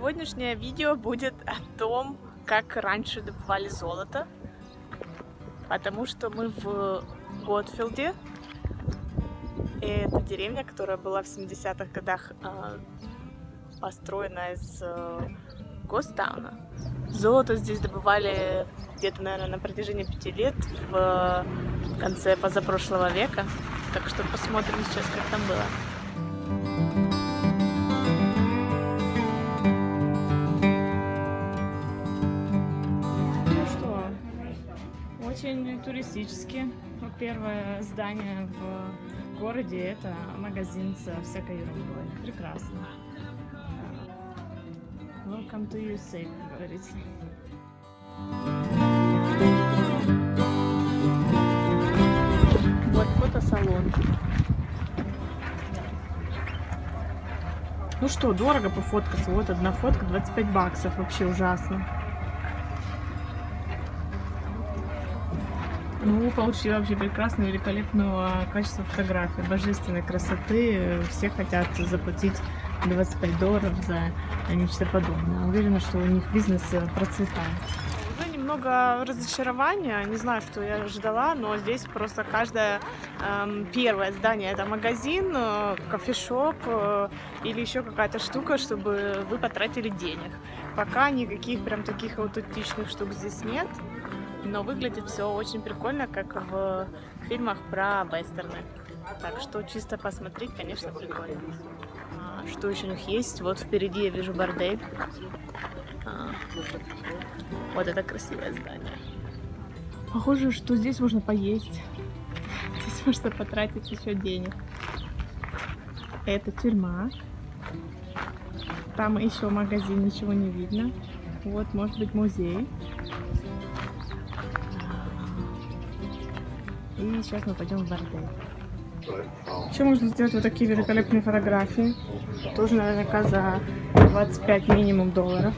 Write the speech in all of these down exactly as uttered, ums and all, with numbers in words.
Сегодняшнее видео будет о том, как раньше добывали золото, потому что мы в Готфилде. Это деревня, которая была в семидесятых годах э, построена из э, Гостауна. Золото здесь добывали где-то, наверное, на протяжении пяти лет в конце позапрошлого века. Так что посмотрим сейчас, как там было. Очень туристически. Первое здание в городе — это магазин со всякой ерундой. Прекрасно. Welcome to ю эс эй, как говорится. Вот фотосалон. Ну что, дорого пофоткаться. Вот одна фотка, двадцать пять баксов. Вообще ужасно. Ну, получила вообще прекрасную, великолепного качества фотографии, божественной красоты. Все хотят заплатить двадцать пять долларов за нечто подобное. Уверена, что у них бизнес процветает. Уже немного разочарования. Не знаю, что я ждала, но здесь просто каждое эм, первое здание — это магазин, э, кофешоп э, или еще какая-то штука, чтобы вы потратили денег. Пока никаких прям таких аутентичных штук здесь нет. Но выглядит все очень прикольно, как в фильмах про вестерны. Так что чисто посмотреть, конечно, прикольно. А, что еще у них есть? Вот впереди я вижу бордель. А, вот это красивое здание. Похоже, что здесь можно поесть. Здесь можно потратить еще денег. Это тюрьма. Там еще магазин, ничего не видно. Вот, может быть, музей. И сейчас мы пойдем в бордель. Еще можно сделать вот такие великолепные фотографии. Тоже наверняка за двадцать пять минимум долларов.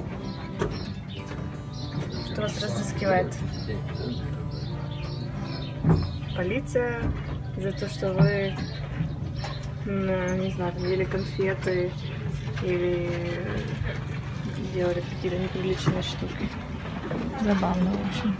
Что вас разыскивает? Полиция за то, что вы, не знаю, ели конфеты или делали какие-то неприличные штуки. Забавно, в общем.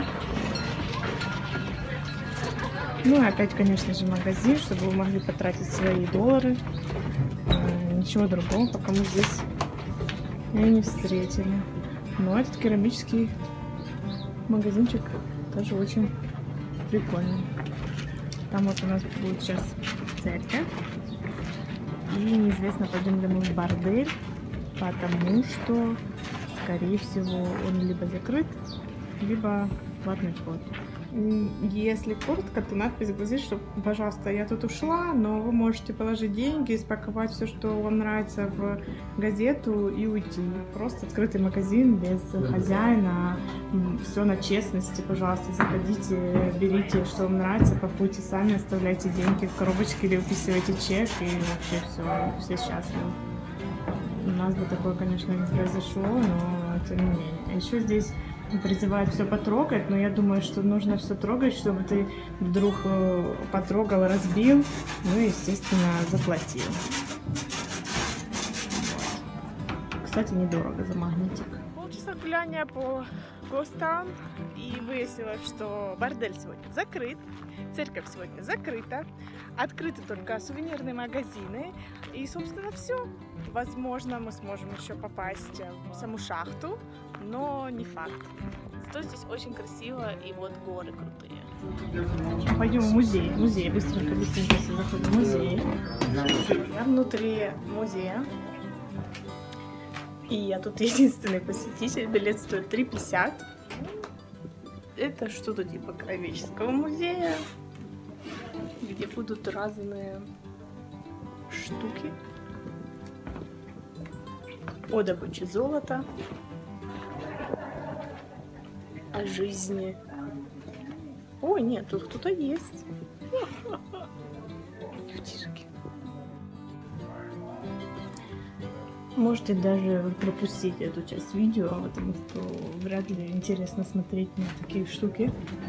Ну и опять, конечно же, магазин, чтобы вы могли потратить свои доллары. Ничего другого, пока мы здесь и не встретили. Но этот керамический магазинчик тоже очень прикольный. Там вот у нас будет сейчас церковь. И неизвестно, пойдем ли мы в бордель, потому что, скорее всего, он либо закрыт, либо платный вход. Если коротко, то надпись гласит, что, пожалуйста, я тут ушла, но вы можете положить деньги, спаковать все, что вам нравится, в газету и уйти. Просто открытый магазин без хозяина, все на честности, пожалуйста, заходите, берите, что вам нравится, пакуйте сами, оставляйте деньги в коробочке или выписывайте чек, и вообще все, все счастливы. У нас бы такое, конечно, не произошло, но тем не менее. Еще здесь призывают все потрогать, но я думаю, что нужно все трогать, чтобы ты вдруг потрогал, разбил, ну и, естественно, заплатил. Кстати, недорого за магнитик. Полчаса гуляния по Гостаун, и выяснилось, что бордель сегодня закрыт, церковь сегодня закрыта, открыты только сувенирные магазины, и, собственно, все. Возможно, мы сможем еще попасть в саму шахту, но не факт. Зато здесь очень красиво, и вот горы крутые. Пойдем в музей. Музей. Быстренько, быстренько заходим в музей. Я внутри музея. И я тут единственный посетитель. Билет стоит три пятьдесят. Это что-то типа краеведческого музея, где будут разные штуки о добыче золота, о жизни. О, нет, тут кто-то есть. Девчишки. Можете даже пропустить эту часть видео, потому что вряд ли интересно смотреть на такие штуки.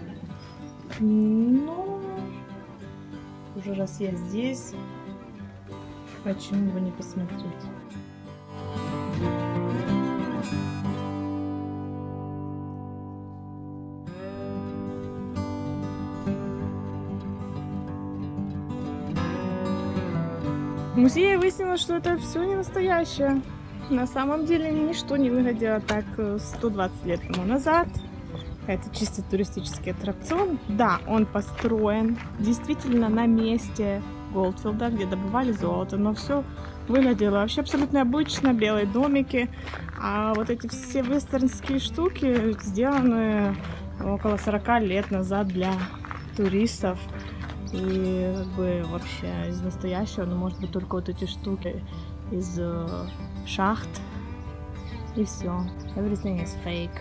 Но уже раз я здесь, почему бы не посмотреть? В музее выяснилось, что это все не настоящее. На самом деле ничто не выглядело так сто двадцать лет тому назад. Это чисто туристический аттракцион. Да, он построен действительно на месте Голдфилда, где добывали золото, но все выглядело вообще абсолютно обычно, белые домики. А вот эти все вестернские штуки сделаны около сорока лет назад для туристов. И как бы вообще из настоящего, ну, может быть, только вот эти штуки из э, шахт. И все. Everything is fake.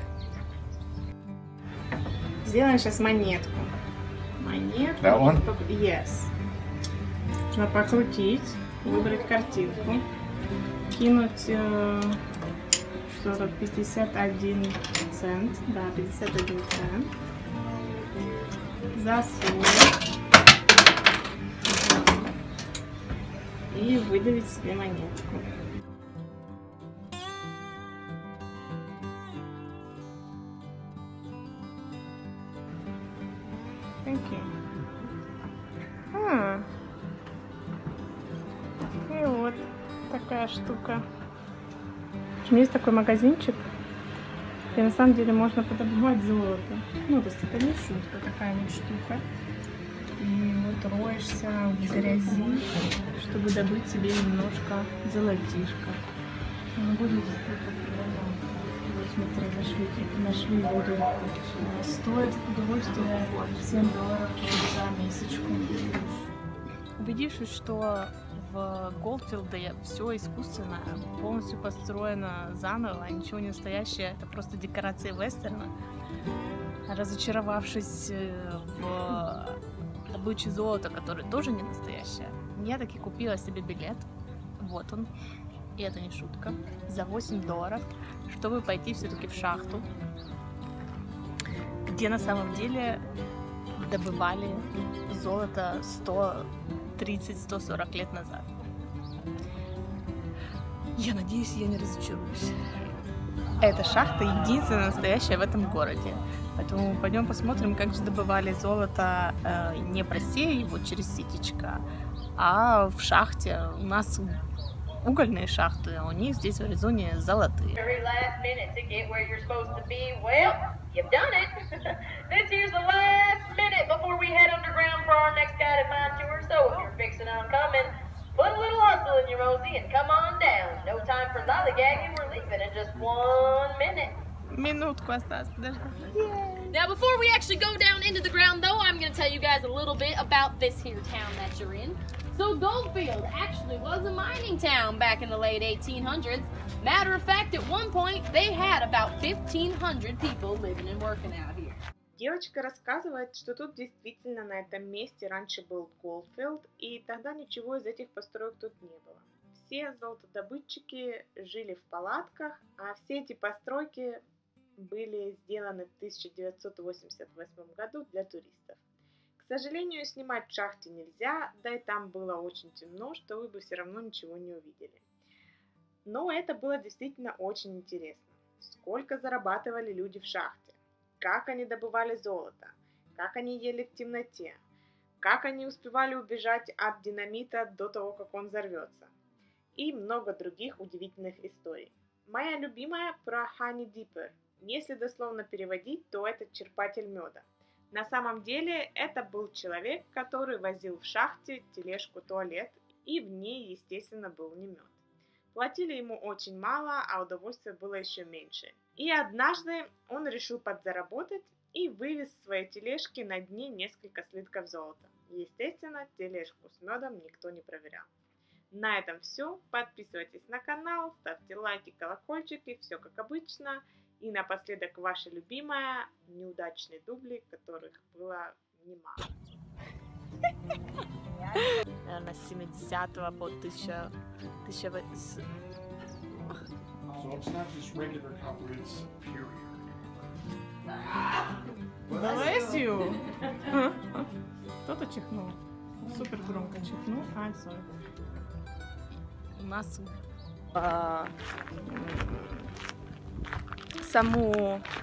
Сделаем сейчас монетку. Монетку. Да, он? Yes. Нужно покрутить, выбрать картинку, кинуть э, что-то пятьдесят один цент. Да, пятьдесят один цент. Засунуть. И выдавить себе монетку. Окей. А. И вот такая штука. Есть такой магазинчик, где на самом деле можно подобывать золото. Ну, то есть это не шутка, такая вот штука. И вот роешься в грязи, чтобы добыть себе немножко золотишка. Ну, будет вот смотри, нашли, нашли воду. Стоит удовольствие семь долларов за месячку. Убедившись, что в Голдфилде все искусственно, полностью построено заново, ничего не настоящее, это просто декорации вестерна, разочаровавшись в добыче золота, который тоже не настоящее, я таки купила себе билет, вот он, и это не шутка, за восемь долларов, чтобы пойти все-таки в шахту, где на самом деле добывали золото сто тридцать — сто сорок лет назад. Я надеюсь, я не разочаруюсь. Эта шахта единственная настоящая в этом городе. Поэтому пойдем посмотрим, как же добывали золото э, не просея его через ситечко, а в шахте. У нас угольные шахты, а у них здесь в Аризоне золотые. You've done it. This here's the last minute before we head underground for our next guided mine tour. So if you're fixing on coming, put a little hustle in you, Rosie, and come on down. No time for lollygagging. We're leaving in just one minute. Минутку осталось, подожди. Now, before we actually go down into the ground, though, I'm going to tell you guys a little bit about this here town that you're in. So Goldfield actually was a mining town back in the late eighteen hundreds. Matter of fact, at one point, they had about fifteen hundred people living and working out here. Девочка рассказывает, что тут действительно на этом месте раньше был Голдфилд, и тогда ничего из этих построек тут не было. Все золотодобытчики жили в палатках, а все эти постройки были сделаны в тысяча девятьсот восемьдесят восьмом году для туристов. К сожалению, снимать в шахте нельзя, да и там было очень темно, что вы бы все равно ничего не увидели. Но это было действительно очень интересно. Сколько зарабатывали люди в шахте, как они добывали золото, как они ели в темноте, как они успевали убежать от динамита до того, как он взорвется, и много других удивительных историй. Моя любимая про Honey Dipper. Если дословно переводить, то это черпатель меда. На самом деле это был человек, который возил в шахте тележку-туалет, и в ней, естественно, был не мед. Платили ему очень мало, а удовольствия было еще меньше. И однажды он решил подзаработать и вывез в своей тележке на дне несколько слитков золота. Естественно, тележку с медом никто не проверял. На этом все. Подписывайтесь на канал, ставьте лайки, колокольчики, все как обычно. И напоследок ваша любимая неудачные дубли, которых было немало. Наверное, с семидесятого по тысяча... тысяча... So it's not just regular copper, it's superior. Bless you! Кто-то чихнул. Супер громко чихнул. А, sorry. У нас саму